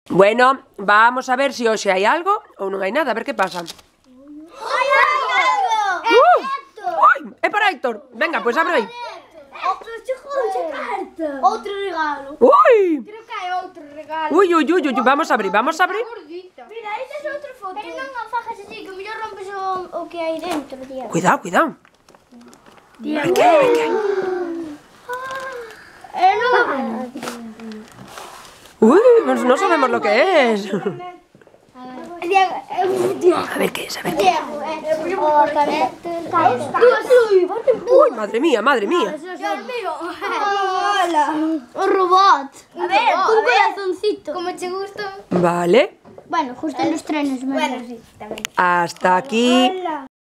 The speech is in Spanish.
Bueno, vamos a ver si hoxe hai algo ou non hai nada, a ver que pasa. ¡Hay algo! Ai, é para Héctor. Venga, pois abre aí. Outro regalo. Ui! Creo que hai outro regalo. Ui, vamos a abrir, vamos a abrir. Mira, esta é outra foto. Pero non a fajas así, que mellor rompes o que hai dentro, Diego. Cuidado, cuidado. Diego. Aquí. Non. Uy, no sabemos lo que es. Diego. A ver qué es, a ver qué es. Diego. Uy, madre mía, madre mía. Hola. O robot. A ver, un corazoncito. Como te gusta. Vale, Bueno, justo en los trenes. Bueno, sí, también. hasta aquí.